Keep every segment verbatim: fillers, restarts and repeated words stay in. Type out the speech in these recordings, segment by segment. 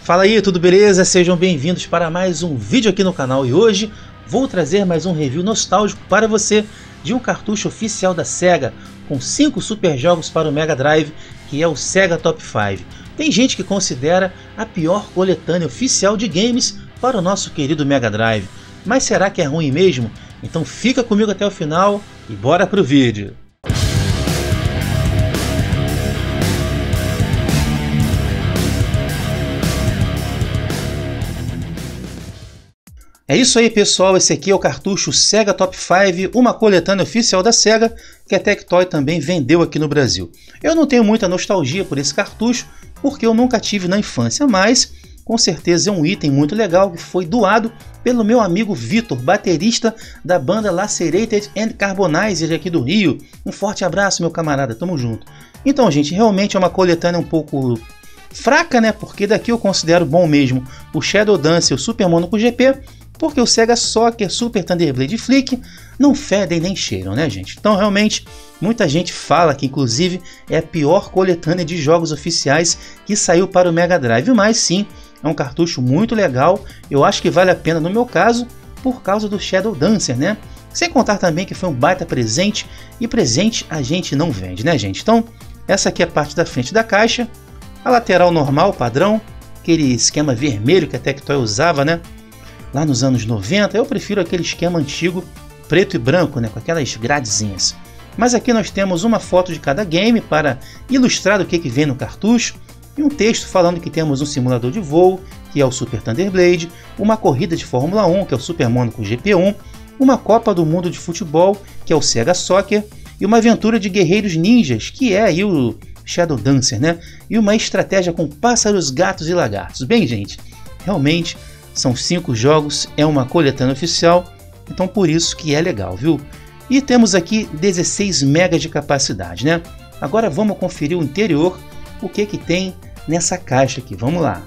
Fala aí, tudo beleza? Sejam bem-vindos para mais um vídeo aqui no canal e hoje vou trazer mais um review nostálgico para você de um cartucho oficial da Sega com cinco super jogos para o Mega Drive, que é o Sega Top cinco. Tem gente que considera a pior coletânea oficial de games para o nosso querido Mega Drive, mas será que é ruim mesmo? Então fica comigo até o final e bora pro vídeo! É isso aí, pessoal, esse aqui é o cartucho Sega Top cinco, uma coletânea oficial da Sega que a Tectoy também vendeu aqui no Brasil. Eu não tenho muita nostalgia por esse cartucho porque eu nunca tive na infância, mas com certeza é um item muito legal que foi doado pelo meu amigo Vitor, baterista da banda Lacerated and Carbonized aqui do Rio. Um forte abraço, meu camarada, tamo junto. Então, gente, realmente é uma coletânea um pouco fraca, né? Porque daqui eu considero bom mesmo o Shadow Dancer e o Super Monaco G P, porque o Sega Soccer, Super Thunder Blade Flick não fedem nem cheiram, né, gente? Então, realmente, muita gente fala que, inclusive, é a pior coletânea de jogos oficiais que saiu para o Mega Drive, mas sim, é um cartucho muito legal. Eu acho que vale a pena no meu caso, por causa do Shadow Dancer, né? Sem contar também que foi um baita presente, e presente a gente não vende, né, gente? Então, essa aqui é a parte da frente da caixa, a lateral normal, padrão, aquele esquema vermelho que a Tectoy usava, né? Lá nos anos noventa, eu prefiro aquele esquema antigo, preto e branco, né, com aquelas gradezinhas. Mas aqui nós temos uma foto de cada game para ilustrar o que, que vem no cartucho, e um texto falando que temos um simulador de voo, que é o Super Thunder Blade, uma corrida de Fórmula um, que é o Super Monaco G P um, uma Copa do Mundo de Futebol, que é o Sega Soccer, e uma aventura de guerreiros ninjas, que é aí o Shadow Dancer, né, e uma estratégia com pássaros, gatos e lagartos. Bem, gente, realmente são cinco jogos, é uma coletânea oficial, então por isso que é legal, viu? E temos aqui dezesseis megas de capacidade, né? Agora vamos conferir o interior, o que que tem nessa caixa aqui, vamos lá.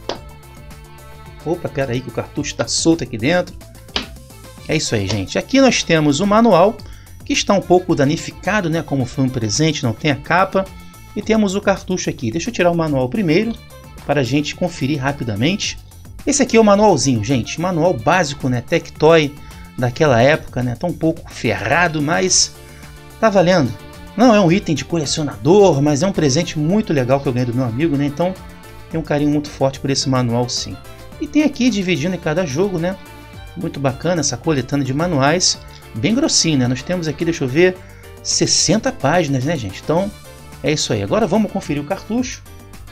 Opa, pera aí que o cartucho está solto aqui dentro. É isso aí, gente. Aqui nós temos o manual, que está um pouco danificado, né? Como foi um presente, não tem a capa. E temos o cartucho aqui. Deixa eu tirar o manual primeiro, para a gente conferir rapidamente. Esse aqui é o manualzinho, gente, manual básico, né, Tectoy daquela época, né, tá um pouco ferrado, mas tá valendo. Não é um item de colecionador, mas é um presente muito legal que eu ganhei do meu amigo, né, então tem um carinho muito forte por esse manual, sim. E tem aqui, dividindo em cada jogo, né, muito bacana essa coletânea de manuais, bem grossinho, né, nós temos aqui, deixa eu ver, sessenta páginas, né, gente, então é isso aí. Agora vamos conferir o cartucho.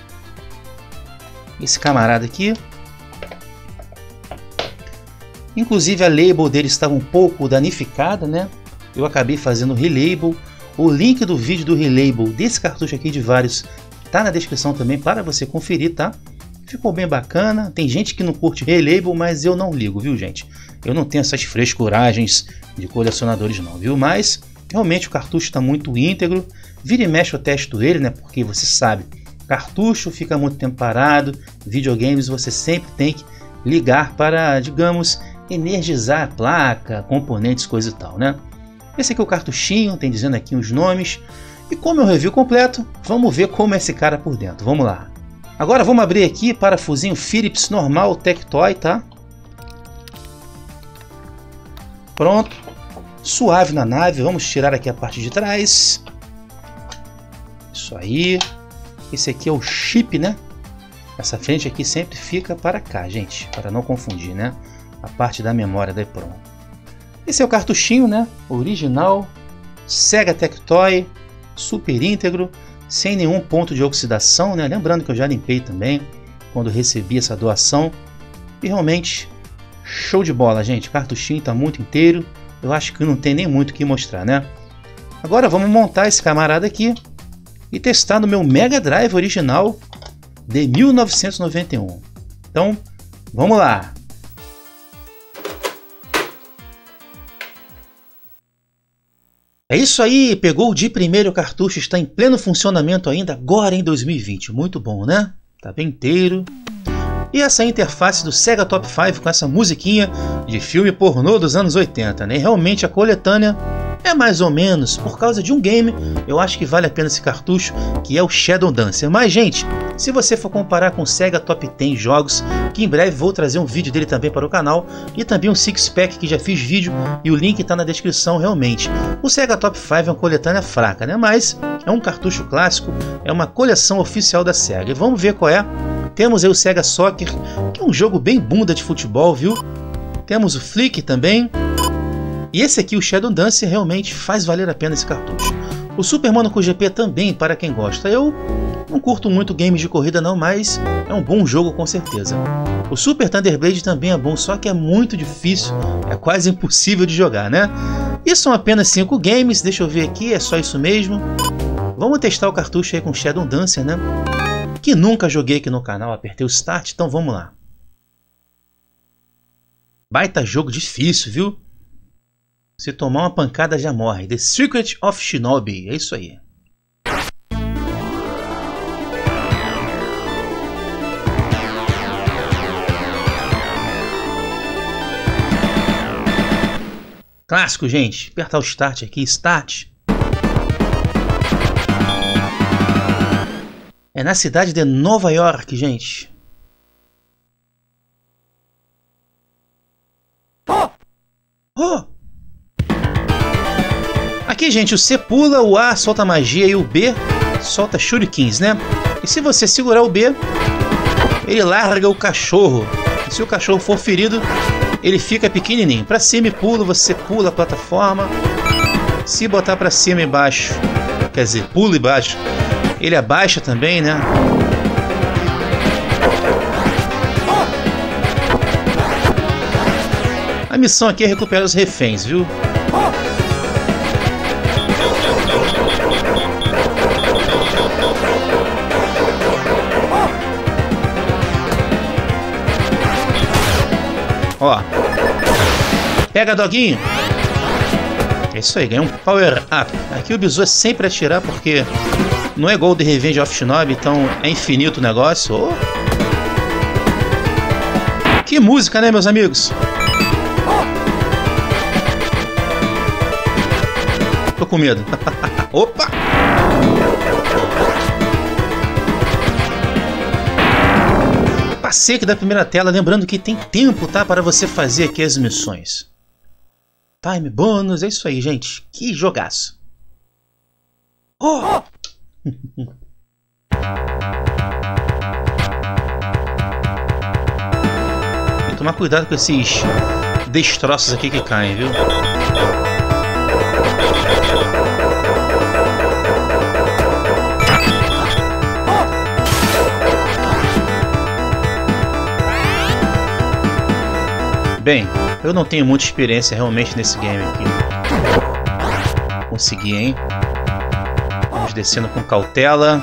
Esse camarada aqui, inclusive a label dele estava um pouco danificada, né? Eu acabei fazendo o relabel. O link do vídeo do relabel desse cartucho aqui de vários tá na descrição também para você conferir, tá? Ficou bem bacana. Tem gente que não curte relabel, mas eu não ligo, viu, gente? Eu não tenho essas frescuragens de colecionadores não, viu? Mas realmente o cartucho está muito íntegro. Vira e mexe eu testo ele, né? Porque você sabe, cartucho fica muito tempo parado. Videogames você sempre tem que ligar para, digamos, energizar a placa, componentes, coisa e tal, né? Esse aqui é o cartuchinho, tem dizendo aqui os nomes. E como é o review completo, vamos ver como é esse cara por dentro. Vamos lá. Agora vamos abrir aqui parafusinho Phillips normal Tectoy, tá? Pronto. Suave na nave. Vamos tirar aqui a parte de trás. Isso aí. Esse aqui é o chip, né? Essa frente aqui sempre fica para cá, gente, para não confundir, né? A parte da memória da EEPROM. Esse é o cartuchinho, né? Original, Sega Tectoy, super íntegro, sem nenhum ponto de oxidação, né? Lembrando que eu já limpei também quando recebi essa doação. E realmente, show de bola, gente. O cartuchinho está muito inteiro. Eu acho que não tem nem muito o que mostrar, né? Agora vamos montar esse camarada aqui e testar no meu Mega Drive original de mil novecentos e noventa e um. Então, vamos lá! É isso aí, pegou de primeiro, o cartucho está em pleno funcionamento ainda agora em dois mil e vinte. Muito bom, né? Tá bem inteiro. E essa interface do Sega Top cinco com essa musiquinha de filme pornô dos anos oitenta, né? Realmente a coletânea é mais ou menos, por causa de um game, eu acho que vale a pena esse cartucho, que é o Shadow Dancer. Mas, gente, Se você for comparar com o Sega Top dez Jogos, que em breve vou trazer um vídeo dele também para o canal, e também um Six Pack que já fiz vídeo e o link está na descrição realmente. O Sega Top cinco é uma coletânea fraca, né? Mas é um cartucho clássico, é uma coleção oficial da Sega. E vamos ver qual é. Temos aí o Sega Soccer, que é um jogo bem bunda de futebol, viu? Temos o Flick também. E esse aqui, o Shadow Dance, realmente faz valer a pena esse cartucho. O Super Monaco G P também, para quem gosta. Eu não curto muito games de corrida não, mas é um bom jogo com certeza. O Super Thunder Blade também é bom, só que é muito difícil, é quase impossível de jogar, né? E são apenas cinco games, deixa eu ver aqui, é só isso mesmo. Vamos testar o cartucho aí com Shadow Dancer, né? Que nunca joguei aqui no canal, apertei o Start, então vamos lá. Baita jogo difícil, viu? Se tomar uma pancada já morre. The Secret of Shinobi, é isso aí. Clássico, gente. Apertar o Start aqui, Start. É na cidade de Nova York, gente. Oh! Aqui, gente, o C pula, o A solta magia e o B solta shurikens, né? E se você segurar o B, ele larga o cachorro. E se o cachorro for ferido, ele fica pequenininho. Pra cima e pula, você pula a plataforma. Se botar pra cima e baixo, quer dizer, pula e baixo, ele abaixa também, né? A missão aqui é recuperar os reféns, viu? Ó. Pega, doguinho. É isso aí, ganha um power up. Aqui o bizu é sempre atirar porque não é igual o The Revenge of Shinobi, então é infinito o negócio. Oh. Que música, né, meus amigos? Tô com medo. Opa! Passei aqui da primeira tela, lembrando que tem tempo, tá, para você fazer aqui as missões. Time bônus, é isso aí, gente. Que jogaço. Oh! Tem que tomar cuidado com esses destroços aqui que caem, viu? Bem, eu não tenho muita experiência realmente nesse game aqui. Consegui, hein? Vamos descendo com cautela.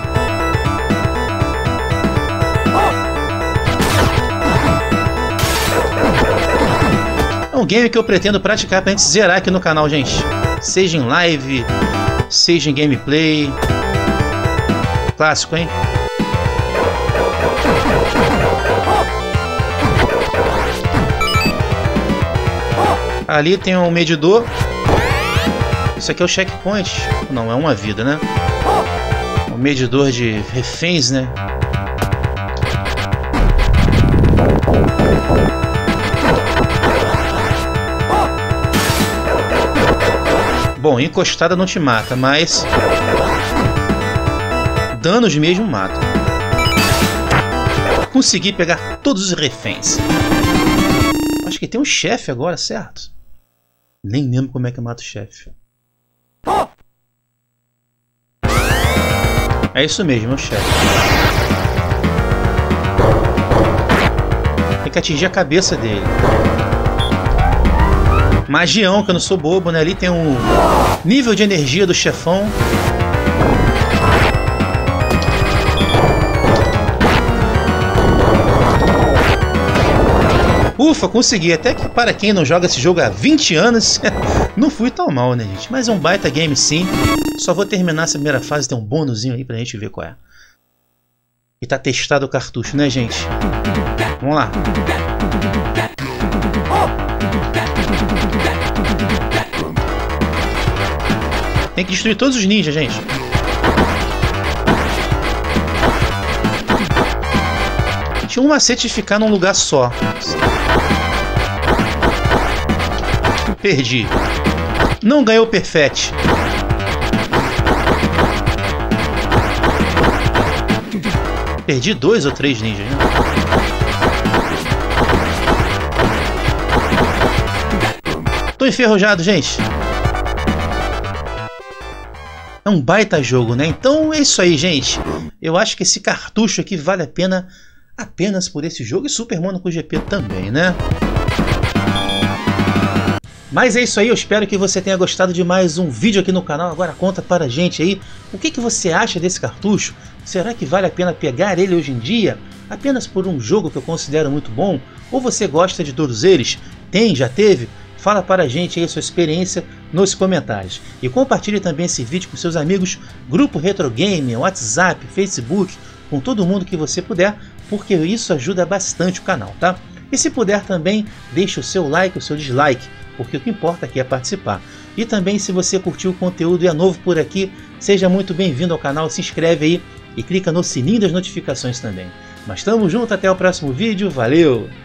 É um game que eu pretendo praticar pra gente zerar aqui no canal, gente. Seja em live, seja em gameplay. Clássico, hein? Ali tem um medidor. Isso aqui é o checkpoint. Não, é uma vida, né? Um medidor de reféns, né? Bom, encostada não te mata, mas danos mesmo matam. Consegui pegar todos os reféns. Acho que tem um chefe agora, certo? Nem lembro como é que mata o chefe. É isso mesmo, é o chefe. Tem que atingir a cabeça dele. Magião, que eu não sou bobo, né? Ali tem um nível de energia do chefão. Ufa, consegui. Até que para quem não joga esse jogo há vinte anos, não fui tão mal, né, gente? Mas é um baita game, sim. Só vou terminar essa primeira fase, tem um bônusinho aí pra gente ver qual é. E tá testado o cartucho, né, gente? Vamos lá. Tem que destruir todos os ninjas, gente. Gente, um macete de ficar num lugar só. Perdi. Não ganhou o Perfect. Perdi dois ou três ninjas, né? Tô enferrujado, gente. É um baita jogo, né? Então é isso aí, gente. Eu acho que esse cartucho aqui vale a pena apenas por esse jogo. E Super Monaco G P também, né? Mas é isso aí, eu espero que você tenha gostado de mais um vídeo aqui no canal. Agora conta para a gente aí o que, que você acha desse cartucho. Será que vale a pena pegar ele hoje em dia apenas por um jogo que eu considero muito bom? Ou você gosta de todos eles? Tem? Já teve? Fala para a gente aí a sua experiência nos comentários. E compartilhe também esse vídeo com seus amigos, grupo Retro Game, WhatsApp, Facebook, com todo mundo que você puder, porque isso ajuda bastante o canal, tá? E se puder também, deixe o seu like, o seu dislike, porque o que importa aqui é participar. E também, se você curtiu o conteúdo e é novo por aqui, seja muito bem-vindo ao canal, se inscreve aí e clica no sininho das notificações também. Mas tamo junto, até o próximo vídeo, valeu!